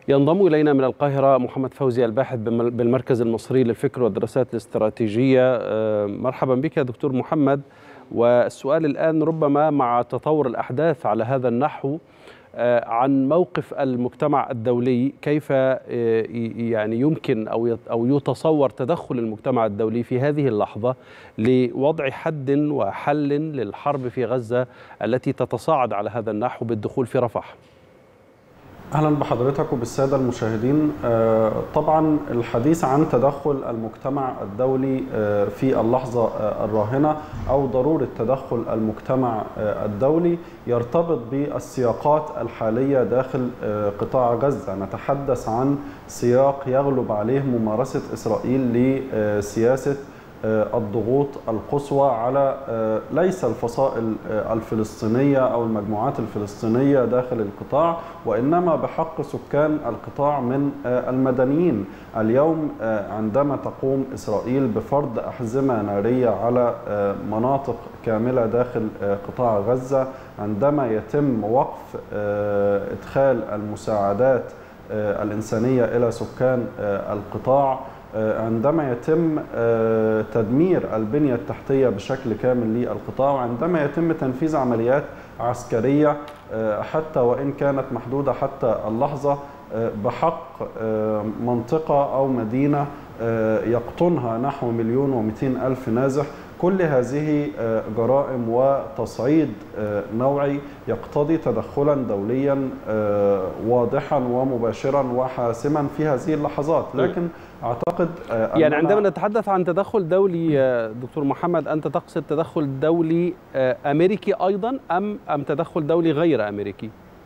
ينضم إلينا من القاهرة محمد فوزي الباحث بالمركز المصري للفكر والدراسات الاستراتيجية. مرحبا بك يا دكتور محمد. والسؤال الآن ربما مع تطور الأحداث على هذا النحو عن موقف المجتمع الدولي، كيف يعني يمكن أو يتصور تدخل المجتمع الدولي في هذه اللحظة لوضع حد وحل للحرب في غزة التي تتصاعد على هذا النحو بالدخول في رفح. أهلا بحضرتك وبالسادة المشاهدين. طبعا الحديث عن تدخل المجتمع الدولي في اللحظة الراهنة أو ضرورة تدخل المجتمع الدولي يرتبط بالسياقات الحالية داخل قطاع غزة. نتحدث عن سياق يغلب عليه ممارسة إسرائيل لسياسة الضغوط القصوى على ليس الفصائل الفلسطينية أو المجموعات الفلسطينية داخل القطاع، وإنما بحق سكان القطاع من المدنيين. اليوم عندما تقوم إسرائيل بفرض أحزمة نارية على مناطق كاملة داخل قطاع غزة، عندما يتم وقف إدخال المساعدات الإنسانية إلى سكان القطاع، عندما يتم تدمير البنية التحتية بشكل كامل للقطاع، وعندما يتم تنفيذ عمليات عسكرية حتى وإن كانت محدودة حتى اللحظة بحق منطقة أو مدينة يقطنها نحو 1,200,000 نازح. كل هذه جرائم وتصعيد نوعي يقتضي تدخلا دوليا واضحا ومباشرا وحاسما في هذه اللحظات. لكن أعتقد يعني عندما نتحدث عن تدخل دولي دكتور محمد، أنت تقصد تدخل دولي أمريكي أيضا أم تدخل دولي غير أمريكي؟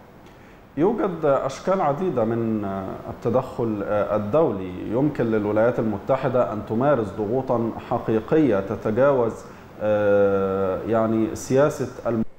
يوجد أشكال عديدة من التدخل الدولي. يمكن للولايات المتحدة أن تمارس ضغوطا حقيقية تتجاوز يعني سياسة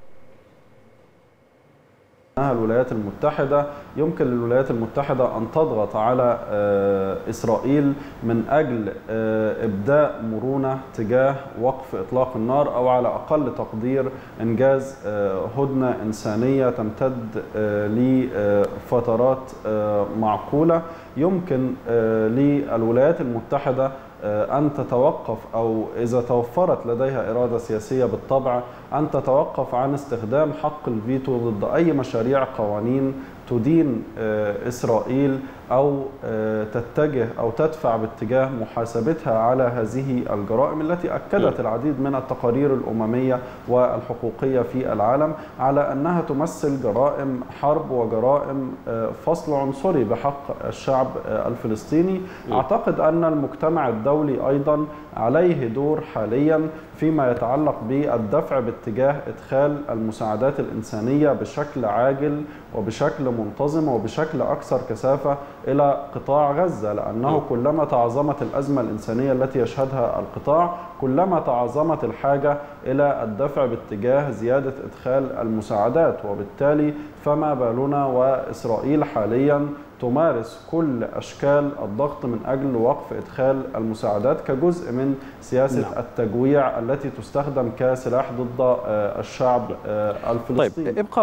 الولايات المتحدة. يمكن للولايات المتحدة أن تضغط على إسرائيل من أجل إبداء مرونة تجاه وقف إطلاق النار، أو على أقل تقدير إنجاز هدنة إنسانية تمتد لفترات معقولة. يمكن للولايات المتحدة أن تتوقف، أو إذا توفرت لديها إرادة سياسية بالطبع، أن تتوقف عن استخدام حق الفيتو ضد أي مشاريع قوانين تدين إسرائيل أو تتجه أو تدفع باتجاه محاسبتها على هذه الجرائم التي أكدت العديد من التقارير الأممية والحقوقية في العالم على أنها تمثل جرائم حرب وجرائم فصل عنصري بحق الشعب الفلسطيني. أعتقد أن المجتمع الدولي أيضا عليه دور حاليا فيما يتعلق بالدفع باتجاه إدخال المساعدات الإنسانية بشكل عاجل وبشكل منتظم وبشكل أكثر كثافة إلى قطاع غزة، لأنه كلما تعظمت الأزمة الإنسانية التي يشهدها القطاع كلما تعظمت الحاجة إلى الدفع باتجاه زيادة إدخال المساعدات. وبالتالي فما بالنا وإسرائيل حاليا تمارس كل أشكال الضغط من أجل وقف إدخال المساعدات كجزء من سياسة التجويع التي تستخدم كسلاح ضد الشعب الفلسطيني. طيب،